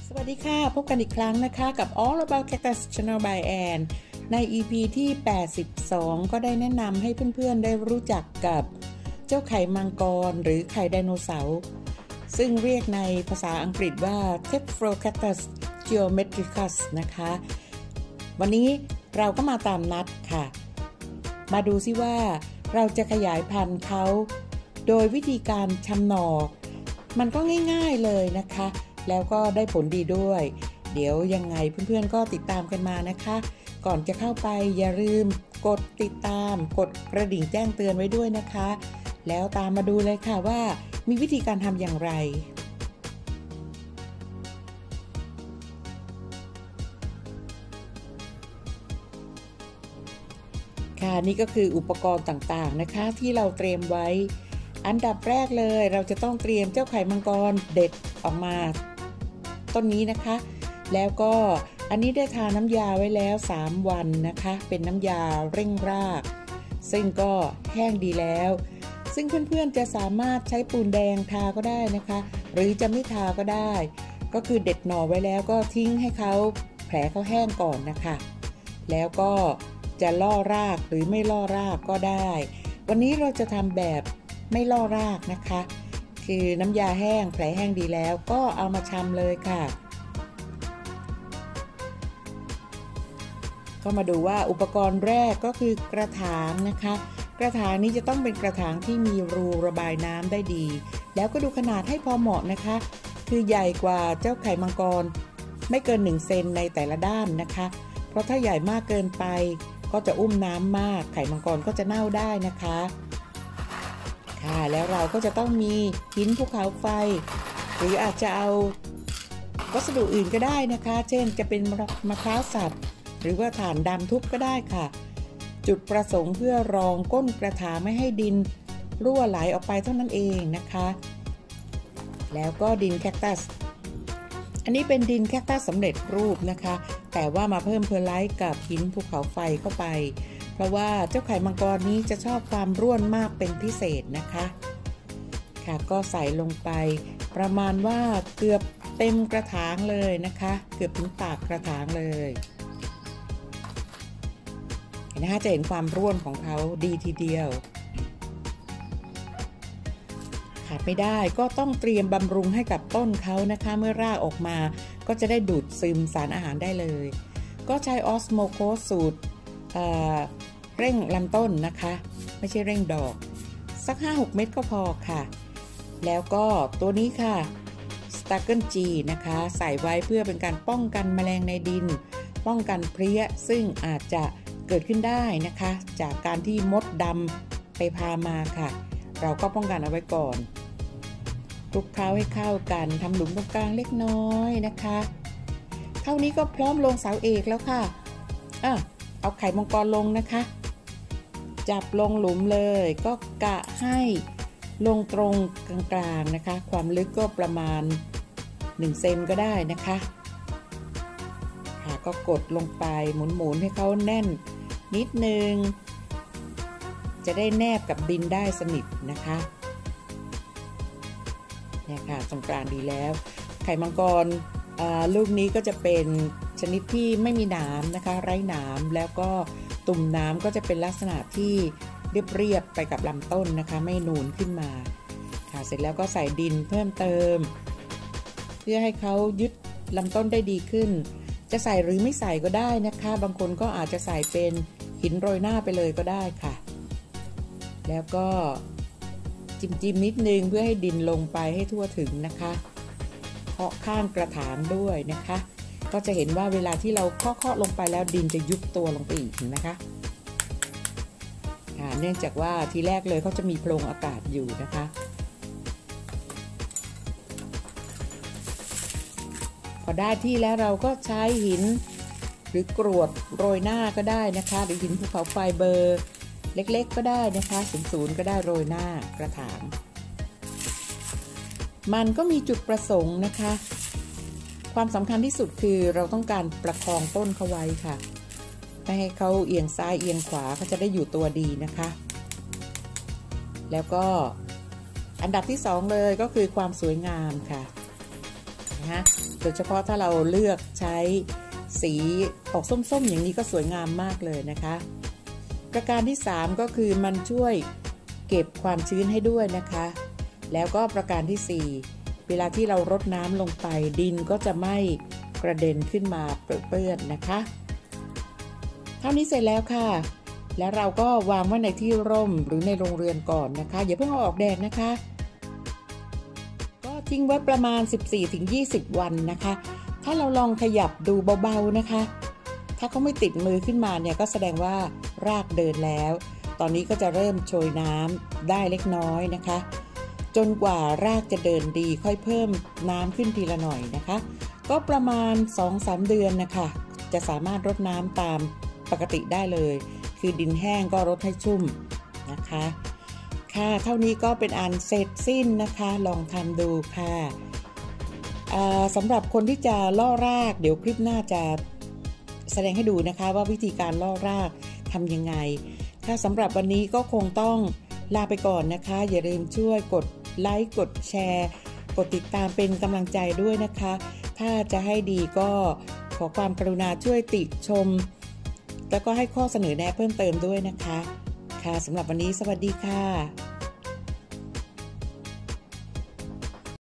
สวัสดีค่ะพบกันอีกครั้งนะคะกับ All About Cactus Channel by Ann ใน EP ที่ 82 ก็ได้แนะนำให้เพื่อนๆได้รู้จักกับเจ้าไข่มังกรหรือไข่ไดโนเสาร์ซึ่งเรียกในภาษาอังกฤษว่า Tephrocatus geometricus นะคะวันนี้เราก็มาตามนัดค่ะมาดูซิว่าเราจะขยายพันธุ์เขาโดยวิธีการชำหนอกมันก็ง่ายๆเลยนะคะแล้วก็ได้ผลดีด้วยเดี๋ยวยังไงเพื่อนๆก็ติดตามกันมานะคะก่อนจะเข้าไปอย่าลืมกดติดตามกดกระดิ่งแจ้งเตือนไว้ด้วยนะคะแล้วตามมาดูเลยค่ะว่ามีวิธีการทำอย่างไรค่ะนี่ก็คืออุปกรณ์ต่างๆนะคะที่เราเตรียมไว้อันดับแรกเลยเราจะต้องเตรียมเจ้าไข่มังกรเด็ดออกมาต้นนี้นะคะแล้วก็อันนี้ได้ทาน้ำยาไว้แล้ว3วันนะคะเป็นน้ำยาเร่งรากซึ่งก็แห้งดีแล้วซึ่งเพื่อนๆจะสามารถใช้ปูนแดงทาก็ได้นะคะหรือจะไม่ทาก็ได้ก็คือเด็ดหน่อไว้แล้วก็ทิ้งให้เขาแผลเขาแห้งก่อนนะคะแล้วก็จะล่อรากหรือไม่ล่อรากก็ได้วันนี้เราจะทำแบบไม่ล่อรากนะคะคือน้ำยาแห้งแผลแห้งดีแล้วก็เอามาชำเลยค่ะก็มาดูว่าอุปกรณ์แรกก็คือกระถางนะคะกระถางนี้จะต้องเป็นกระถางที่มีรูระบายน้ำได้ดีแล้วก็ดูขนาดให้พอเหมาะนะคะคือใหญ่กว่าเจ้าไข่มังกรไม่เกิน1 เซนในแต่ละด้านนะคะเพราะถ้าใหญ่มากเกินไปก็จะอุ้มน้ำมากไข่มังกรก็จะเน่าได้นะคะค่ะแล้วเราก็จะต้องมีหินภูเขาไฟหรืออาจจะเอาวัสดุอื่นก็ได้นะคะเช่นจะเป็นมะพร้าวสับหรือว่าถ่านดำทุบก็ได้ค่ะจุดประสงค์เพื่อรองก้นกระถางไม่ให้ดินรั่วไหลออกไปเท่านั้นเองนะคะแล้วก็ดินแคคตัสอันนี้เป็นดินแคคตัสสำเร็จรูปนะคะแต่ว่ามาเพิ่มเพอร์ไลท์กับหินภูเขาไฟเข้าไปเพราะว่าเจ้าไข่มังกรนี้จะชอบความร่วนมากเป็นพิเศษนะคะค่ะก็ใส่ลงไปประมาณว่าเกือบเต็มกระถางเลยนะคะเกือบถึงปากกระถางเลยนะคะจะเห็นความร่วนของเขาดีทีเดียวขาดไม่ได้ก็ต้องเตรียมบำรุงให้กับต้นเขานะคะเมื่อรากออกมาก็จะได้ดูดซึมสารอาหารได้เลยก็ใช้ออสโมโคสสูตรเร่งลำต้นนะคะไม่ใช่เร่งดอกสัก 5-6 เม็ดก็พอค่ะแล้วก็ตัวนี้ค่ะสตาร์เกิลจีนะคะใส่ไว้เพื่อเป็นการป้องกันแมลงในดินป้องกันเพลี้ยซึ่งอาจจะเกิดขึ้นได้นะคะจากการที่มดดำไปพามาค่ะเราก็ป้องกันเอาไว้ก่อนคลุกเคล้าให้เข้ากันทำหลุมตรงกลางเล็กน้อยนะคะเท่านี้ก็พร้อมลงเสาเอกแล้วค่ะเอาไข่มังกรลงนะคะจับลงหลุมเลยก็กะให้ลงตรงกลางๆนะคะความลึกก็ประมาณ1 เซนก็ได้นะคะค่ะก็กดลงไปหมุนๆให้เขาแน่นนิดนึงจะได้แนบกับดินได้สนิทนะคะเนี่ยค่ะตรงกลางดีแล้วไข่มังกรลูกนี้ก็จะเป็นชนิดที่ไม่มีหนามนะคะไร้หนามแล้วก็ตุ่มน้ำก็จะเป็นลักษณะที่เรียบๆไปกับลำต้นนะคะไม่นูนขึ้นมาค่ะเสร็จแล้วก็ใส่ดินเพิ่มเติมเพื่อให้เขายึดลำต้นได้ดีขึ้นจะใส่หรือไม่ใส่ก็ได้นะคะบางคนก็อาจจะใส่เป็นหินโรยหน้าไปเลยก็ได้ค่ะแล้วก็จิ้มนิดนึงเพื่อให้ดินลงไปให้ทั่วถึงนะคะเคาะข้างกระถางด้วยนะคะก็จะเห็นว่าเวลาที่เราเคาะลงไปแล้วดินจะยุบตัวลงไปอีกนะคะเนื่องจากว่าทีแรกเลยเขาจะมีโพรงอากาศอยู่นะคะพอได้ที่แล้วเราก็ใช้หินหรือกรวดโรยหน้าก็ได้นะคะหรือหินภูเขาไฟเบอร์เล็กๆก็ได้นะคะศูนย์ก็ได้โรยหน้ากระถางมันก็มีจุดประสงค์นะคะความสำคัญที่สุดคือเราต้องการประคองต้นเขาไว้ค่ะไม่ให้เขาเอียงซ้ายเอียงขวาเขาจะได้อยู่ตัวดีนะคะแล้วก็อันดับที่2เลยก็คือความสวยงามค่ะนะฮะโดยเฉพาะถ้าเราเลือกใช้สีออกส้มๆอย่างนี้ก็สวยงามมากเลยนะคะประการที่3ก็คือมันช่วยเก็บความชื้นให้ด้วยนะคะแล้วก็ประการที่4เวลาที่เรารดน้ำลงไปดินก็จะไม่กระเด็นขึ้นมาเปื้อนนะคะเท่านี้เสร็จแล้วค่ะแล้วเราก็วางไว้ในที่ร่มหรือในโรงเรือนก่อนนะคะอย่าเพิ่งเอาออกแดดนะคะก็ทิ้งไว้ประมาณ 14-20 วันนะคะถ้าเราลองขยับดูเบาๆนะคะถ้าเขาไม่ติดมือขึ้นมาเนี่ยก็แสดงว่ารากเดินแล้วตอนนี้ก็จะเริ่มโชยน้ำได้เล็กน้อยนะคะจนกว่ารากจะเดินดีค่อยเพิ่มน้ำขึ้นทีละหน่อยนะคะก็ประมาณ 2-3 เดือนนะคะจะสามารถรดน้ำตามปกติได้เลยคือดินแห้งก็รดให้ชุ่มนะคะค่ะเท่านี้ก็เป็นอันเสร็จสิ้นนะคะลองทำดูค่ะสำหรับคนที่จะล่อรากเดี๋ยวคลิปหน้าจะแสดงให้ดูนะคะว่าวิธีการล่อรากทำยังไงถ้าสำหรับวันนี้ก็คงต้องลาไปก่อนนะคะอย่าลืมช่วยกดไลค์กดแชร์กดติดตามเป็นกำลังใจด้วยนะคะถ้าจะให้ดีก็ขอความกรุณาช่วยติชมแล้วก็ให้ข้อเสนอแนะเพิ่มเติมด้วยนะคะค่ะสำหรับวันนี้สวัสดีค่ะ